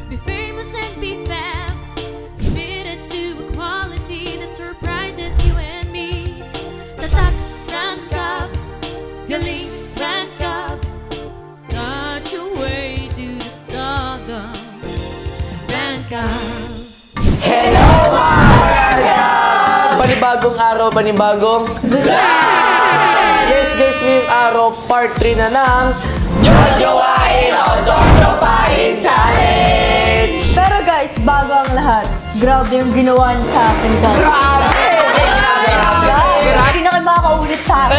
Be famous and be fab. Committed to a quality that surprises you and me. Tatak, rank up. Galing, rank up. Start your way to the stardom. Rank up. Hello mga! Panibagong araw, panibagong vlog! Yes guys, ngayong araw, part 3 na ng Jojowain o Totropahin Challenge! Pero guys, bago ang lahat, grabe yung ginawa niya sa akin guys. Grabe! Hindi na kayo makakaulit sa akin.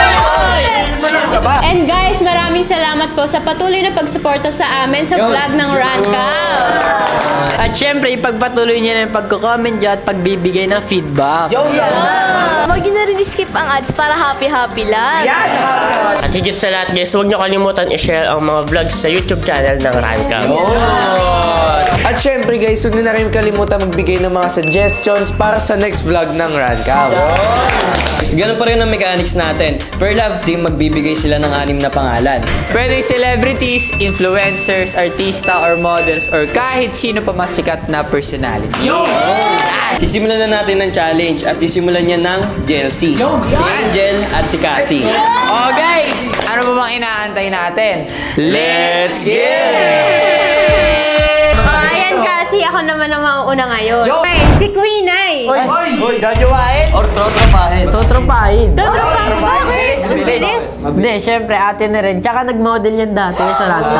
And guys, maraming salamat po sa patuloy na pagsuporta sa amin sa vlog ng Ranka. At syempre, ipagpatuloy niyo na yung pagko-comment niyo at pagbibigay ng feedback. Huwag nyo na rin skip ang ads para happy-happy lang. At higit sa lahat guys, huwag niyo kalimutan i-share ang mga vlogs sa YouTube channel ng Ranka. At syempre guys, huwag na rin kalimutan magbigay ng mga suggestions para sa next vlog ng Ranka. Ganun pa rin ang mechanics natin. Per love team, magbibigay sila ng 6 na pangalan. Pwedeng celebrities, influencers, artista, or models, or kahit sino pa mas sikat na personality. Sisimulan na natin ng challenge at sisimulan niya ng Jelcy, si Angel at si Cassie. Oh guys, ano ba bang inaantay natin? Let's get it! Ayan kasi, ako naman ang mauuna ngayon. Okay, si Queen ay. Jojowain? Or trotropahin. Totropahin. Bakit? Ang bilis. Hindi, syempre ate na rin. Tsaka nag-model yan dati sa Ranka.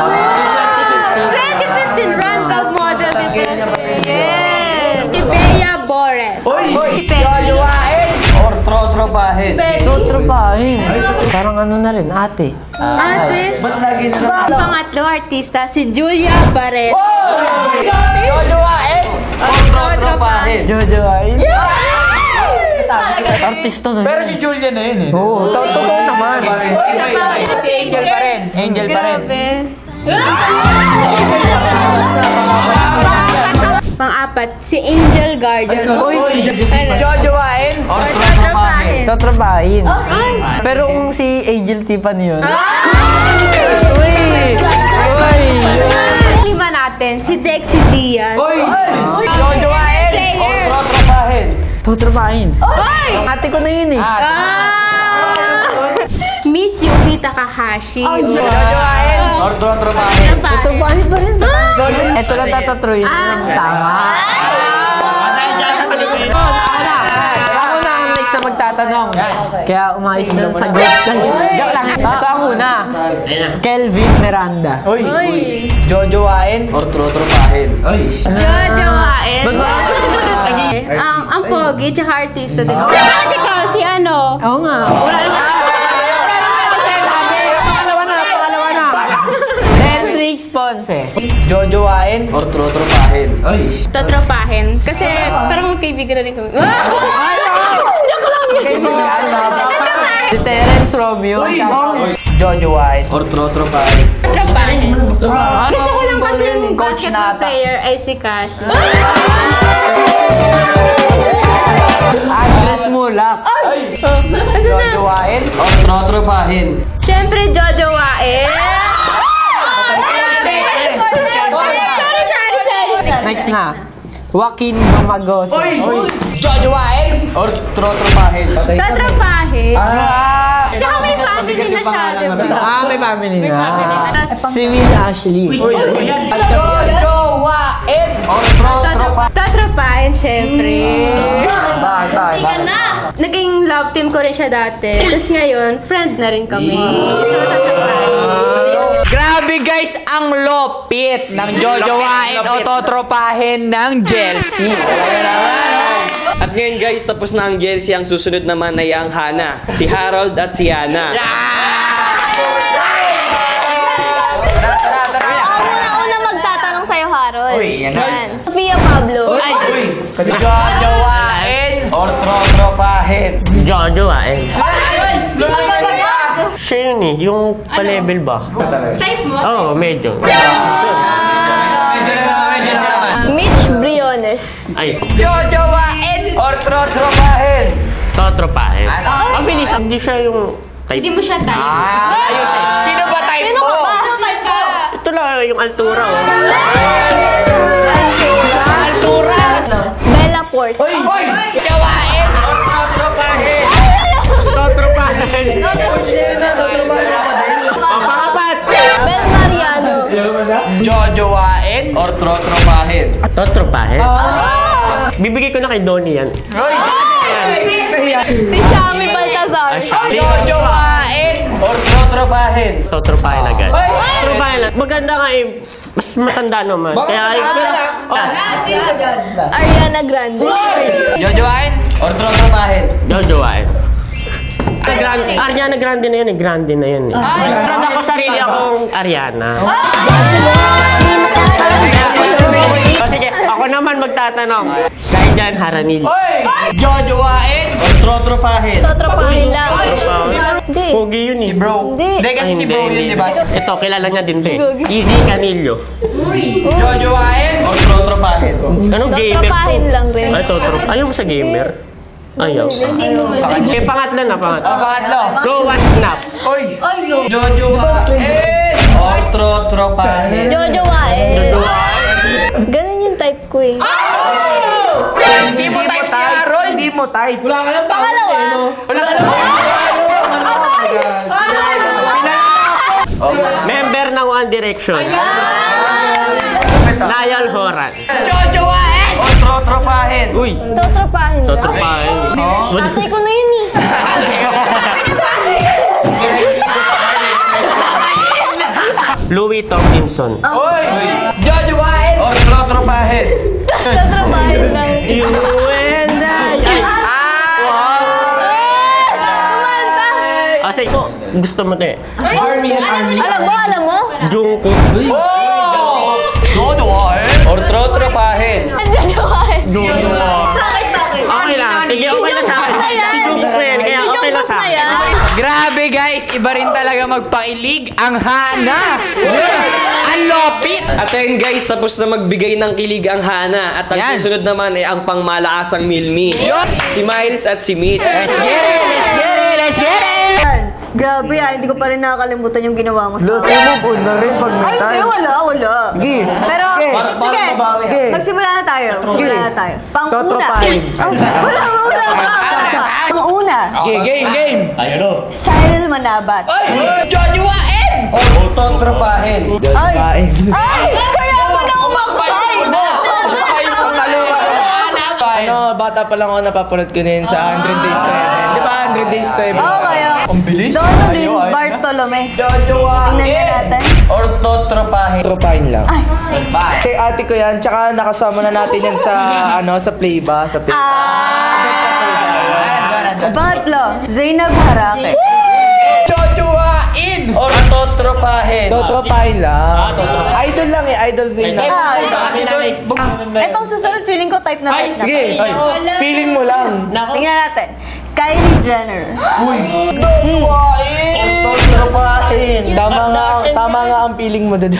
2015 Ranka model dito. Yeah. Si Bea Bores. Si Pepe. Jojowain? Or trotropahin. Totropahin. Parang ano na rin, ate. Ate. Pangatlo artista, si Julia Barret. Jojowain? Or trotropahin. Jojowain. Artista na yun. Pero si Julia na yun eh. Oo, totoo naman. Si Angel pa rin. Angel pa rin. Pang-apat, si Angel Garden. Jojowain? Or trotropahin. Totropahin. Pero kung si Angel Tiffany yun. Lima natin, si Dexy Diaz. Jojowain? Or Player. trotropahin. Totropahin. Ate ko na yun eh. Miss Yuki Takahashi. Jojowain? Or trotropahin. Totropahin pa rin sa ito lang tatatruyin. Tama. Ako na ang next na magtatanong. Kaya umayos na sa sagot. Joke lang. Ito ang una. Kelvin Miranda. Jojowain? Or trotropahin. Jojowain. Ang pogi, tsaka artista din. Bakit ikaw, si ano? Oo nga. Pangalawa na. Henrik Ponce. Jojowain? Or trotropahin. Totropahin. Kasi parang magkaibigan na rin kami. Joke lang yun. Si Terence Romeo. Jojowain? Or trotropahin. Totropahin. Gusto ko lang kasi yung Coach basketball nata. player ay si Cassie. Agnes Mulak. Jojowain? Or trotropahin. Siyempre, Jojowain. Sorry. Next na. Joaquin Domagos. Jojowain? Or trotropahin. Totropahin. Tsaka may family na siya, diba? May family na. Tapos, Si Will Ashley. Jojowain? Or trotropahin. Totropahin, siyempre. Bakit? Naging love team ko rin siya dati. Tapos ngayon, friend na rin kami. So, totropahin. Grabe guys, ang lopit ng Jojowain o totropahin ng Jelcy. At ngayon guys, tapos na ang Jelcy. Ang susunod naman ay ang Hana. Si Harold at si Hana. Ako una magtatanong sa'yo, Harold. Uy, yan na. Sofia Pablo. Jojowain? Or trotropahin. Jojowain. Siya yun eh, yung pa-level ba? Type mo? Oo, medyo. Mitch Briones. Ay, Jojowain? Or trotropahin. totropahin. Mabilis, hindi siya yung type. Hindi mo siya type. Sino ba type Sino mo? ka ba? Sino type mo? Ito lang yung altura. Oh. or trotropahin? Totropahin? Bibigay ko na kay Donnie yan. Si Shami Baltazar. Jojowain Or trotropahin? Totropahin agad. Totropahin lang. Maganda nga eh. Mas matanda naman. Kaya Ariana Grande. Jojowain Or trotropahin? Jojowain. Ariana Grande na yan eh. Grande na yan eh. Grande ako sarili akong Ariana. Sige, ako naman magtatanong. Kaya dyan, Haranil. Jojowain Or trotropahin? Totropahin lang. Hindi. Pogi yun eh. Bro. Hindi kasi si bro yun, di ba? Ito, kilala niya din to eh. Easy Canillo. Jojowain Or trotropahin? Anong gamer to? Totropahin lang rin. Ay, Totrop. Ayaw mo sa gamer? Ayaw. Okay, pangatlo na, pangatlo. Pangatlo Go, one snap. Jojowain Or trotropahin? Jojowain. Jojowain. Ganun yung type ko eh. Hindi mo type si Harold. Hindi mo type. Wala ka ng Pangalawa. Member ng One Direction. Niall Horan. Jojowain Or trotropahin? Uy, Totropahin lang. Totropahin. Tatay ko na yun eh. Louis Tomlinson. Jojowain Or trotropahin? Totropahin lang. You and I. Kasi ko, gusto mo to eh. Alam mo? Jungkook. Jojowain Or trotropahin? Jojowain. Jungkook. Bakit? Okay lang. Sige, okay na sa akin. Si Jungkook na yan, kaya okay na sa akin. Grabe guys, iba rin talaga magpailig ang Hana. Ang lopit. At ayun guys, tapos na magbigay ng kilig ang Hana. At ang Yan. susunod naman ay ang pangmalaasang Milmi. Si Miles at si Mitch. Let's get it, let's get it, let's get it. Grabe hindi ko pa rin nakakalimutan yung ginawa mo sa Luto mo, good na rin pag may Ay, hindi, time. wala. Sige. Pero, sige, Sige. magsimula na tayo. Pang-una. Totropahin. Wala. Pang-una, game. Cyril Manabat. Jojowain Or trotropahin? Ay, kaya mo na umakbay. Ano, bata pa lang ako napapanood ko na yun sa 100 Days to Heaven. Di ba 100 Days to Heaven? Oo, kaya. Ang bilis. Donaldin Bartolome. Tingnan Jojowain natin. Or trotropahin? Tropahin lang. Bye. Ate ko yan, tsaka nakasama na natin yan sa, sa play ba? Sa play. Pangatlo, Zainab Harake. Jojowain Or trotropahin? Tropahin lang. Idol lang idol sa inyo. kasi doon Etong susunod, feeling ko type na type na. Sige, feeling mo lang. Tingnan natin. Kylie Jenner. Trotropahin? Tama nga ang feeling mo doon.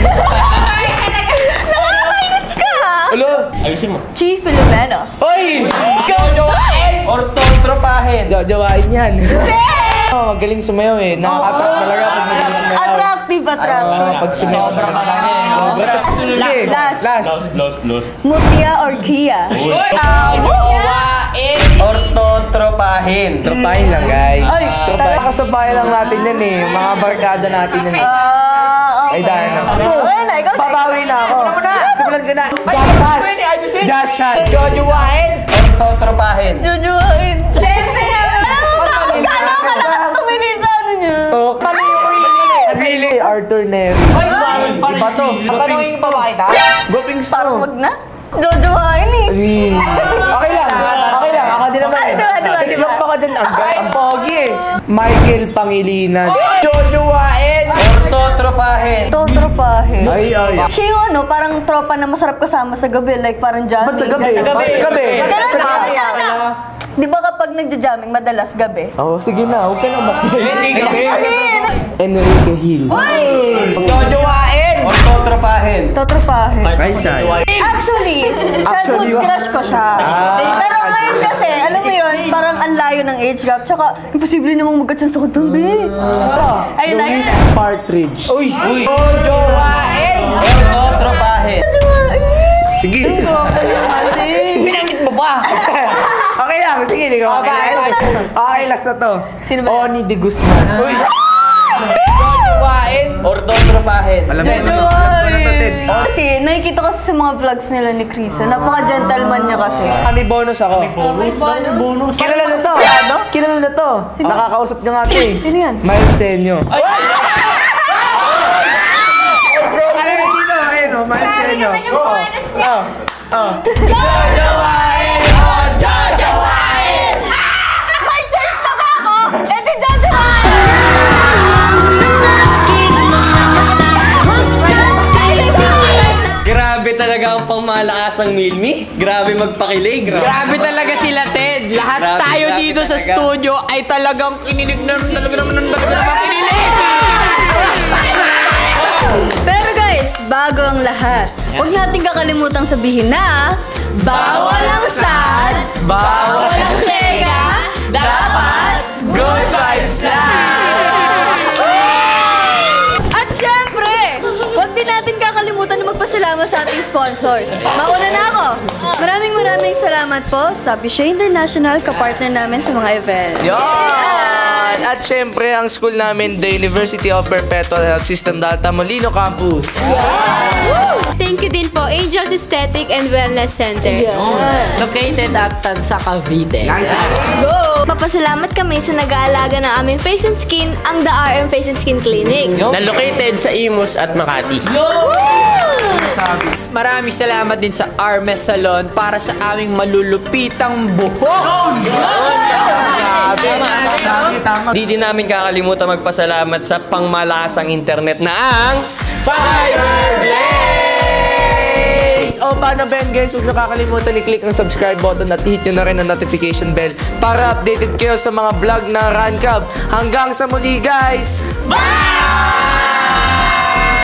Nakakainis ka ha? Ulo! Ayusin mo. Chi Filomeno. Oy! Jojowain Or trotropahin? Jawain yan. Oh, magaling sumayaw eh. Nakaka-attract talaga pag magaling sumayaw. Attractive. Pag sumayaw. Sobra talaga eh, no? Sige, last. Mutia or Kia. Jojowain Or trotropahin? Tropahin lang, guys. Tropahin. Kasabay lang natin yan eh. Mga barkada natin yan eh. Ay, dahil na. Ayun na, ikaw. Babawi na ako. Simulan ko na. Just shot. Jojowain Or trotropahin? Jujuin. Gano'n ka na tumili sa ano niya? Pili Arthur Neri. Iba to. Tanongin pa ba kita? Goping Parang wag na. Jojoin eh. Okay lang. Ako din naman eh. Hindi ba pa ka din ang pogi eh. Michael Pangilinan. Jojowain Or trotropahin? Totropahin. Ay. Siya yung parang tropa na masarap kasama sa gabi. Like parang jamming. Ba't sa gabi? Ganun na. Di ba kapag nagja-jamming, madalas gabi? Oh, sige na. Huwag ka na Hindi gabi. Enrique Hill. Jojowain Or trotropahin? Totropahin. Ay, say. Actually, childhood crush ko siya. Pero ngayon kasi, alam mo yun, parang ang layo ng age gap. Tsaka, imposible namang magkatsan sa kutong, be. Ayun na yun. Louis Partridge. Uy! Jojowain Or trotropahin? Sige. Binanggit mo ba? Okay lang. Sige, hindi ko. Okay, last na to. Sino ba? Oni de Guzman. Uy! Jojowain. Or totropahin? Alam mo na to, Ted. Kasi nakikita kasi sa mga vlogs nila ni Krisa, napaka-gentleman niya kasi. May bonus ako. Kilala na to. Kilala na to. Nakakausap niyo nga ito eh. Sino yan? Miles Senyo. Ano yun dito? Ayun o, Miles Senyo. Jojowain! Oh, Jojowain! May choice na ba ako? Eh di Jojowain! Grabe talaga ang pangmalakasang Milmi. Grabe magpakilig. Grabe talaga sila, Ted. Lahat Grabe, tayo grabe dito sa talaga. studio ay talagang kinilig na talaga naman kinilig. Pero guys, bago ang lahat, huwag natin kakalimutang sabihin na bawal ang sad, bawal ang tega, dapat good vibes lang! At syempre, huwag din natin kakalimutan na magpasalamat sa ating sponsors. Mauna na ako. Maraming salamat po sa Bishay International, kapartner namin sa mga event. Yan! At syempre, ang school namin, the University of Perpetual Health System Dalta Molino Campus. Thank you din po, Angels Aesthetic and Wellness Center. Located at Tansa, Cavite. Papasalamat kami sa nag-aalaga ng aming face and skin, ang The RM Face and Skin Clinic. Na located sa Imus at Makati. Maraming salamat din sa Armes Salon para sa aming malulupitang buhok. Di din namin kakalimutan magpasalamat sa pangmalakasang internet na ang Fireblaze! O paano ba yan, guys? Huwag niyo kakalimutan i-click ang subscribe button at hit niyo na rin ang notification bell para updated kayo sa mga vlog na Rancab. Hanggang sa muli, guys! Bye!